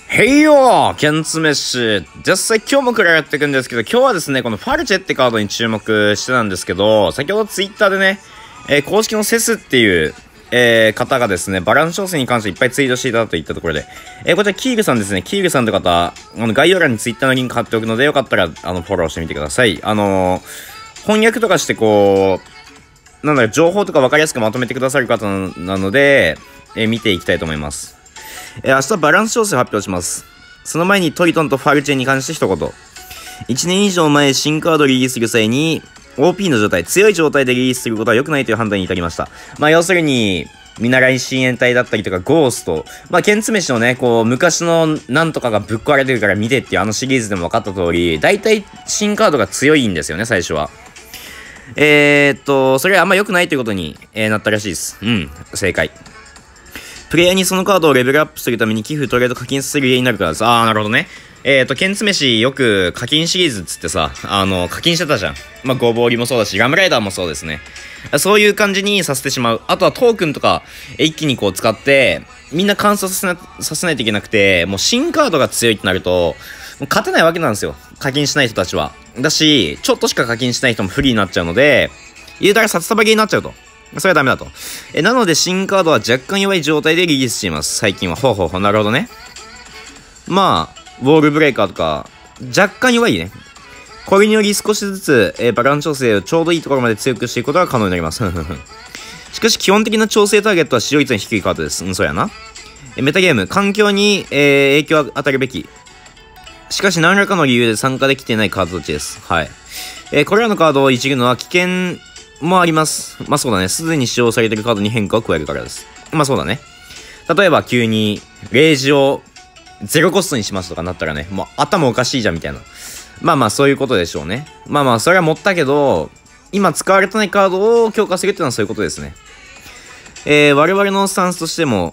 へいよーケンツメッシ実際今日もからやっていくんですけど、今日はですね、このファルチェってカードに注目してたんですけど、先ほどツイッターでね、公式のセスっていう、方がですね、バランス調整に関していっぱいツイートしていたといったところで、こちらキールさんですね、キールさんという方、概要欄にツイッターのリンク貼っておくので、よかったら、フォローしてみてください。翻訳とかしてこう、なんだろう、情報とか分かりやすくまとめてくださる方なので、見ていきたいと思います。明日バランス調整を発表します。その前にトリトンとファルチェに関して一言。1年以上前、新カードをリリースする際に、OP の状態、強い状態でリリースすることは良くないという判断に至りました。要するに、見習い深淵隊だったりとか、ゴースト。ケンツメシのね、こう、昔のなんとかがぶっ壊れてるから見てっていうシリーズでも分かった通り、大体新カードが強いんですよね、最初は。それはあんま良くないということに、なったらしいです。正解。プレイヤーにそのカードをレベルアップするために寄付、トレード、課金する家になるからです。なるほどね。ケンツメシよく課金シリーズっつってさ、課金してたじゃん。ゴボウリもそうだし、ラムライダーもそうですね。そういう感じにさせてしまう。あとはトークンとか、一気にこう使って、みんな乾燥させないといけなくて、もう新カードが強いってなると、もう勝てないわけなんですよ。課金しない人たちは。だし、ちょっとしか課金しない人も不利になっちゃうので、言うたら札束ゲーになっちゃうと。それはダメだと。なので、新カードは若干弱い状態でリリースしています。最近は。なるほどね。ウォールブレイカーとか、若干弱いね。これにより少しずつ、バランス調整をちょうどいいところまで強くしていくことが可能になります。しかし、基本的な調整ターゲットは使用率の低いカードです。そうやな。メタゲーム、環境に、影響を与えるべき。しかし、何らかの理由で参加できていないカードたちです。はい。これらのカードをいじるのは危険もあります。そうだね。すでに使用されているカードに変化を加えるからです。そうだね。例えば急に、レイジをゼロコストにしますとかなったらね、もう頭おかしいじゃんみたいな。そういうことでしょうね。それは持ったけど、今使われてないカードを強化するっていうのはそういうことですね。我々のスタンスとしても、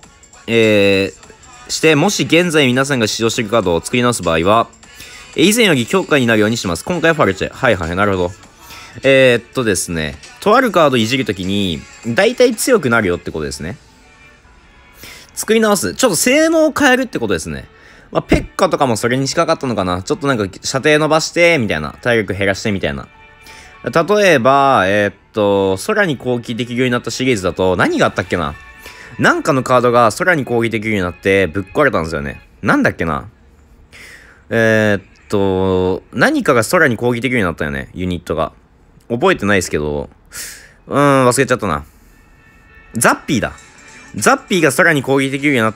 もし現在皆さんが使用しているカードを作り直す場合は、以前より強化になるようにします。今回はファルチェ。なるほど。ですね。とあるカードいじるときに、大体強くなるよってことですね。作り直す。ちょっと性能を変えるってことですね。ペッカとかもそれに近かったのかな。ちょっとなんか射程伸ばして、みたいな。体力減らしてみたいな。例えば、空に攻撃できるようになったシリーズだと、何があったっけな。なんかのカードが空に攻撃できるようになってぶっ壊れたんですよね。なんだっけな。何かが空に攻撃できるようになったよね。ユニットが。覚えてないですけど、忘れちゃったな。ザッピーだ。ザッピーが空に攻撃できるようになって、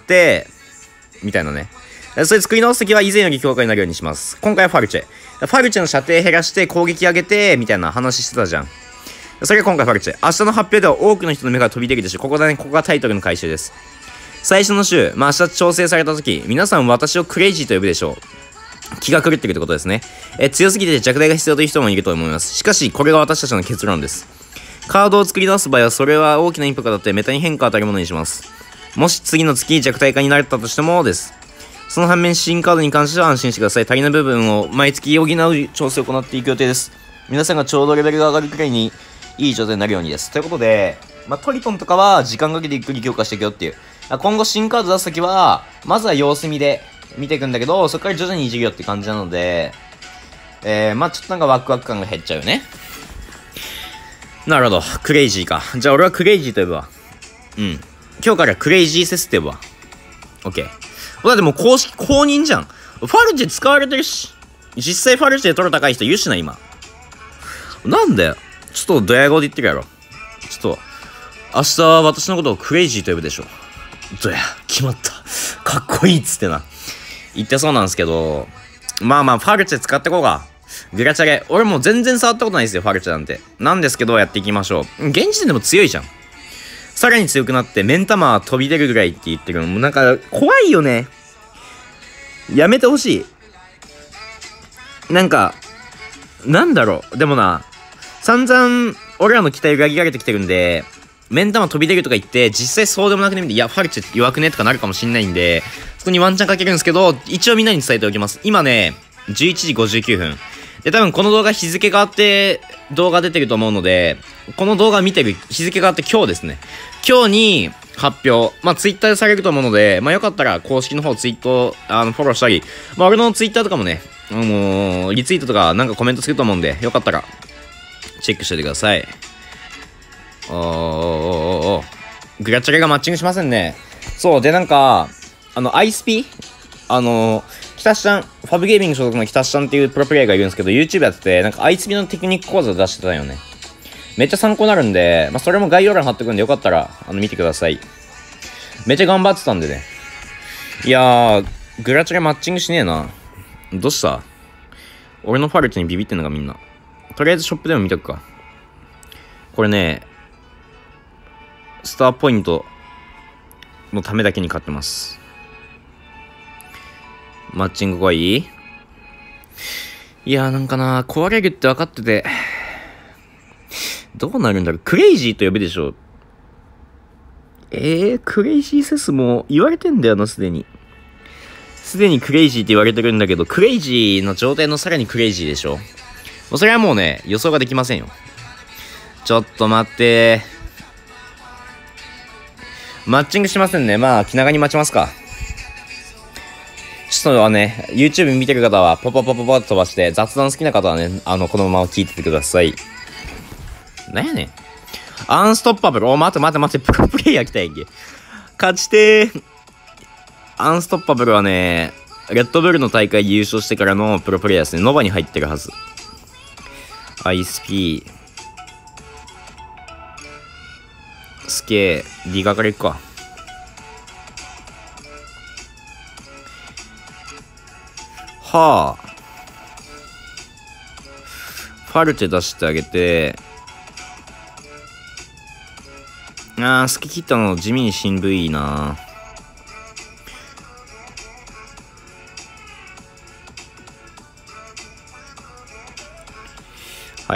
みたいなね。それ作り直すときは以前より強化になるようにします。今回はファルチェ。ファルチェの射程減らして攻撃上げて、みたいな話してたじゃん。それが今回ファルチェ。明日の発表では多くの人の目が飛び出るでしょう。ここだね。ここがタイトルの回収です。最初の週、明日調整されたとき、皆さん私をクレイジーと呼ぶでしょう。気が狂ってるってことですね。強すぎて弱大が必要という人もいると思います。しかし、これが私たちの結論です。カードを作り直す場合は、それは大きなインパクトだってメタに変化を与えるものにします。もし次の月弱体化になったとしてもです。その反面、新カードに関しては安心してください。足りない部分を毎月補う調整を行っていく予定です。皆さんがちょうどレベルが上がるくらいにいい状態になるようにです。ということで、トリトンとかは時間かけてゆっくり強化していくよっていう。今後新カード出すときは、まずは様子見で見ていくんだけど、そこから徐々にいじるよって感じなので、ちょっとなんかワクワク感が減っちゃうよね。なるほど。クレイジーか。じゃあ俺はクレイジーと呼ぶわ。今日からクレイジーセスって呼ぶわ。オッケー。だってもう公式公認じゃん。ファルチェ使われてるし。実際ファルチェで取る高い人いるしな、今。なんだよ。ちょっとドヤ顔で言ってるやろ。ちょっと、明日は私のことをクレイジーと呼ぶでしょ。ドヤ、決まった。かっこいいっつってな。言ってそうなんですけど、ファルチェ使ってこうか。グラチャレ。俺もう全然触ったことないですよ、ファルチェなんて。なんですけど、やっていきましょう。現時点でも強いじゃん。さらに強くなって、目ん玉飛び出るぐらいって言ってるのも、なんか、怖いよね。やめてほしい。なんか、なんだろう。でもな、散々、俺らの期待裏切られてきてるんで、目ん玉飛び出るとか言って、実際そうでもなくね、いや、ファルチェ弱くねとかなるかもしんないんで、そこにワンチャンかけるんですけど、一応みんなに伝えておきます。今ね、11時59分。で、多分この動画日付変わって動画出てると思うので、この動画見てる日付変わって今日ですね。今日に発表。まあ、ツイッターでされると思うので、まあ、よかったら公式の方ツイート、フォローしたり、まあ、俺のツイッターとかもね、リツイートとかなんかコメントすると思うんで、よかったら、チェックしておいてください。グラチャレがマッチングしませんね。そう、で、なんか、アイスピ北下ちゃん、ファブゲーミング所属の北下ちゃんっていうプロプレイヤーがいるんですけど、YouTube やってて、なんかアイスピのテクニック講座出してたよね。めっちゃ参考になるんで、まあ、それも概要欄貼ってくんで、よかったら、見てください。めっちゃ頑張ってたんでね。いやー、グラチャレマッチングしねえな。どうした？俺のファルチにビビってんのかみんな。とりあえずショップでも見とくか。これね、スターポイントのためだけに買ってます。マッチングがいい？いやーなんかな、壊れるって分かってて、どうなるんだろう。クレイジーと呼ぶでしょ。クレイジーセスも言われてんだよな、すでに。すでにクレイジーって言われてるんだけど、クレイジーの状態のさらにクレイジーでしょ。もうそれはもうね、予想ができませんよ。ちょっと待ってー。マッチングしませんね。まあ、気長に待ちますか。ちょっとね、YouTube 見てる方は、ポポポポポって飛ばして、雑談好きな方はね、このまま聞いててください。なんやねん。アンストッパブル。待て、プロプレイヤー来たやんけ。勝ちてー。アンストッパブルはね、レッドブルの大会優勝してからのプロプレイヤーですね。ノバに入ってるはず。アイスピー。スケー、D 側から行くか。はあ。ファルテ出してあげて、スケ切ったの地味にしんどいな。はい。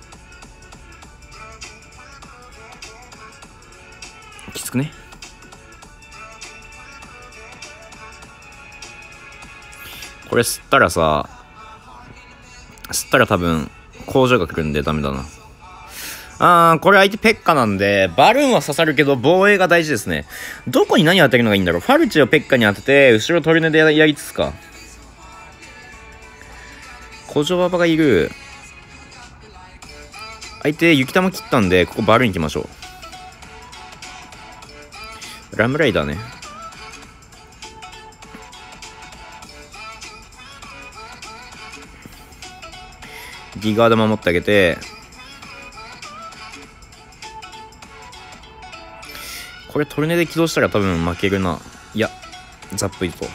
きつくね。これ吸ったら多分工場が来るんでダメだな。これ相手ペッカなんで、バルーンは刺さるけど防衛が大事ですね。どこに何当てるのがいいんだろう。ファルチをペッカに当てて、後ろトルネでやりつつか。工場ババがいる。相手雪玉切ったんで、ここバルーン行きましょう。ラムライダーね。D 側で守ってあげて、これトルネで起動したら多分負けるな。いや、ザップイト。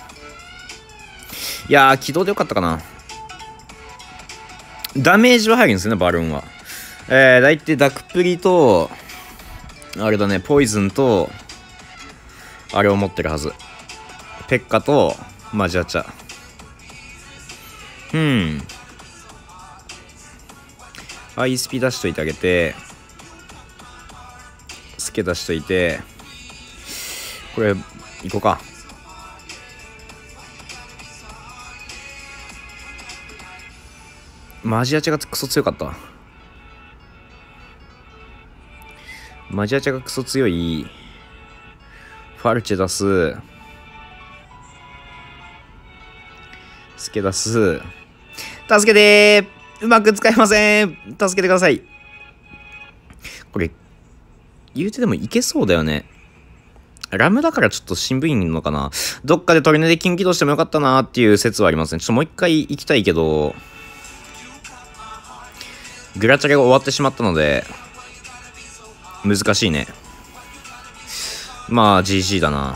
いやー、起動でよかったかな。ダメージは入るんですよね、バルーンは。だいたいダクプリと、あれだね、ポイズンと、あれを持ってるはず。ペッカと、マジアチャ。アイスピ出しといてあげて、スケ出しといて、これ、いこうか。マジアチャがクソ強かった。マジアチャがクソ強い。ファルチェ出す。スケ出す。助けてー。うまく使えません。助けてください。これ、言うてでもいけそうだよね。ラムだからちょっと新聞いんのかな。どっかでトルネで近畿起動してもよかったなーっていう説はありますね。ちょっともう一回行きたいけど、グラチャレが終わってしまったので、難しいね。まあ、GG だな。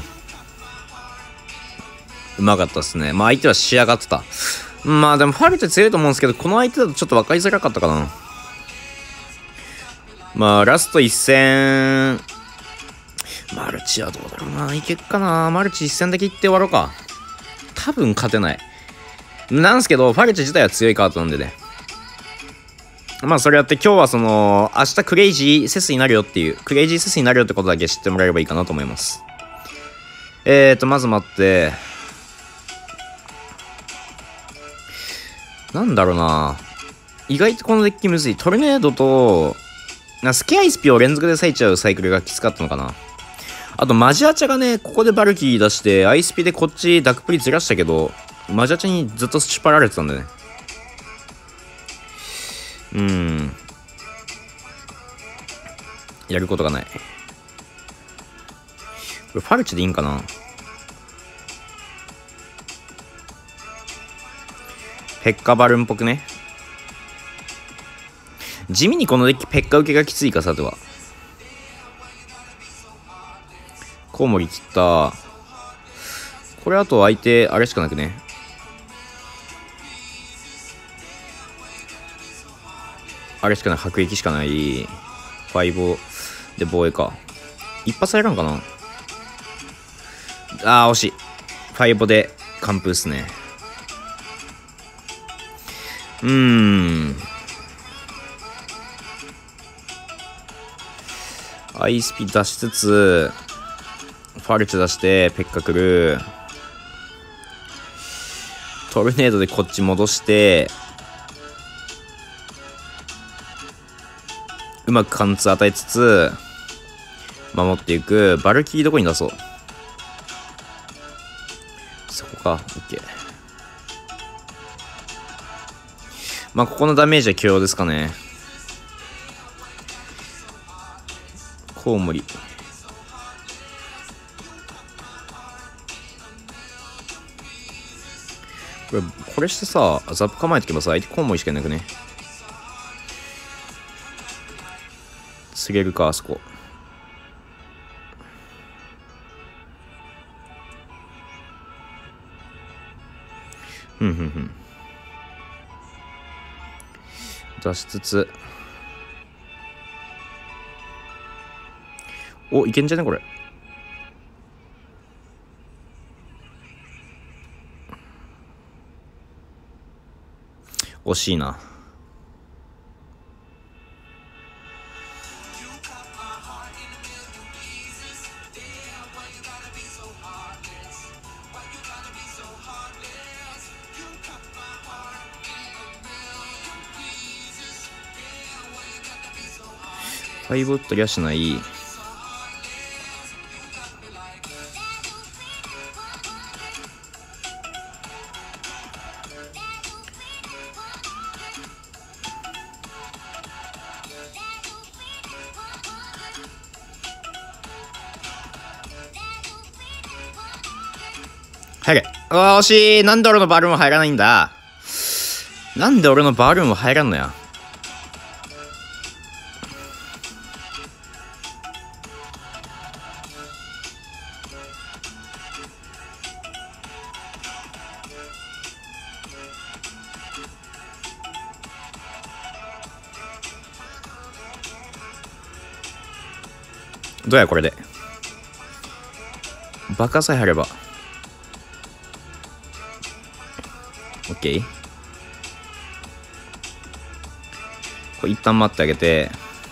うまかったっすね。まあ、相手は仕上がってた。まあ、でもファルテ強いと思うんですけど、この相手だとちょっと分かりづらかったかな。まあ、ラスト1戦、マルチはどうだろうな。いけっかな。マルチ1戦だけいって終わろうか。多分勝てない。なんすけど、ファルチ自体は強いカードなんでね。まあ、それやって今日は明日クレイジーセスになるよっていう、クレイジーセスになるよってことだけ知ってもらえればいいかなと思います。まず待って、なんだろうな。意外とこのデッキむずい。トルネードと、スケアイスピを連続で割いちゃうサイクルがきつかったのかな。 あとマジアチャがね、ここでバルキー出して、アイスピでこっちダクプリずらしたけど、マジアチャにずっと引っ張られてたんだよね。やることがない。これファルチでいいんかな。ペッカバルンっぽくね。地味にこのデッキペッカ受けがきついか、さては。コウモリ切った。これあと相手、あれしかなくね。あれしかない。迫撃しかない。ファイボで防衛か。一発やらんかな。惜しい。ファイボで完封っすね。アイスピ出しつつ、ファルチ出して、ペッカ来る。トルネードでこっち戻して、うまく貫通与えつつ、守っていく。バルキーどこに出そう。そこか。オッケー。まあ、ここのダメージは許容ですかね。コウモリ。これしてさ、ザップ構えてけばさ、相手コウモリしかいなくね。告げるか、あそこ。出しつつ。いけんじゃねこれ。惜しいな。ファイブ打ったりはしない。入れ。惜しい。なんで俺のバルーンは入らないんだ。なんで俺のバルーンは入らんのや。どうやこれで。バカさえ入れば。オッケー。これ一旦待ってあげて。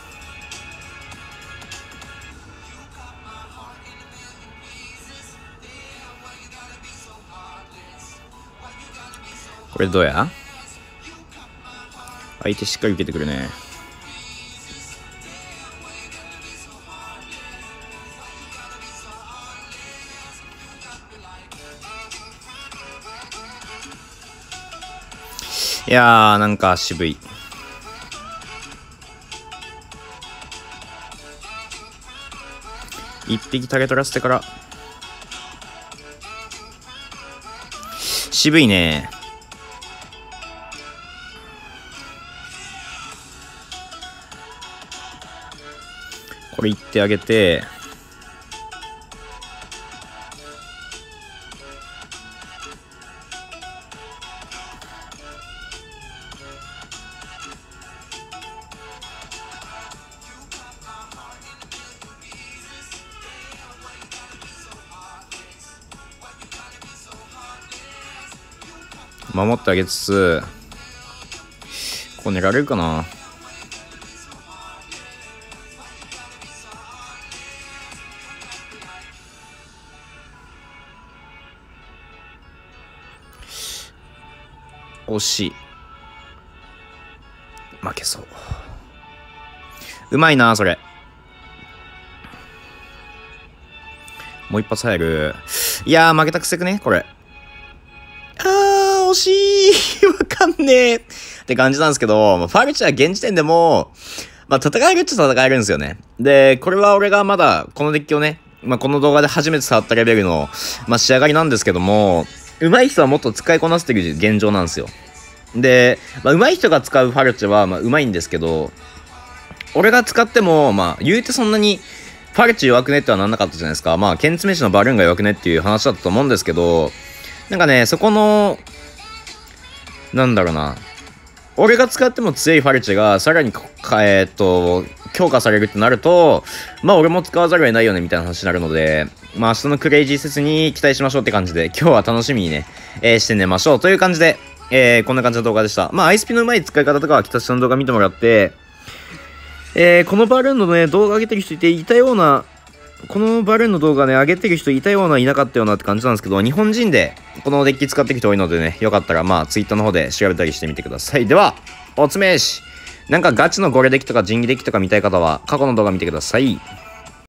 これどうや。相手しっかり受けてくるね。いやー、なんか渋い。一匹タゲ取らせてから。渋いね。これ言ってあげて。守ってあげつつ、ここ狙われるかな。惜しい。負けそう。うまいなそれ。 もう一発入る。いやー、負けたくせくねこれ。惜しいわかんねえって感じなんですけど、ファルチは現時点でも、戦えるっちゃ戦えるんですよね。で、これは俺がまだこのデッキをね、この動画で初めて触ったレベルの、仕上がりなんですけども、上手い人はもっと使いこなせてる現状なんですよ。で、上手い人が使うファルチは、上手いんですけど、俺が使っても、言うてそんなに、ファルチ弱くねってはなんなかったじゃないですか。剣詰め師のバルーンが弱くねっていう話だったと思うんですけど、なんかね、そこの、なんだろうな。俺が使っても強いファルチがさらに強化されるってなると、俺も使わざるを得ないよねみたいな話になるので、明日のクレイジー説に期待しましょうって感じで、今日は楽しみにね、して寝ましょうという感じで、こんな感じの動画でした。アイスピのうまい使い方とかは北下の動画見てもらって、このバルーンのね、動画上げてる人いたような、このバルーンの動画ね、上げてる人いたような、いなかったようなって感じなんですけど、日本人でこのデッキ使ってる人多いのでね、よかったらTwitter の方で調べたりしてみてください。では、おつめし。なんかガチのゴレデッキとかジンギデッキとか見たい方は過去の動画見てください。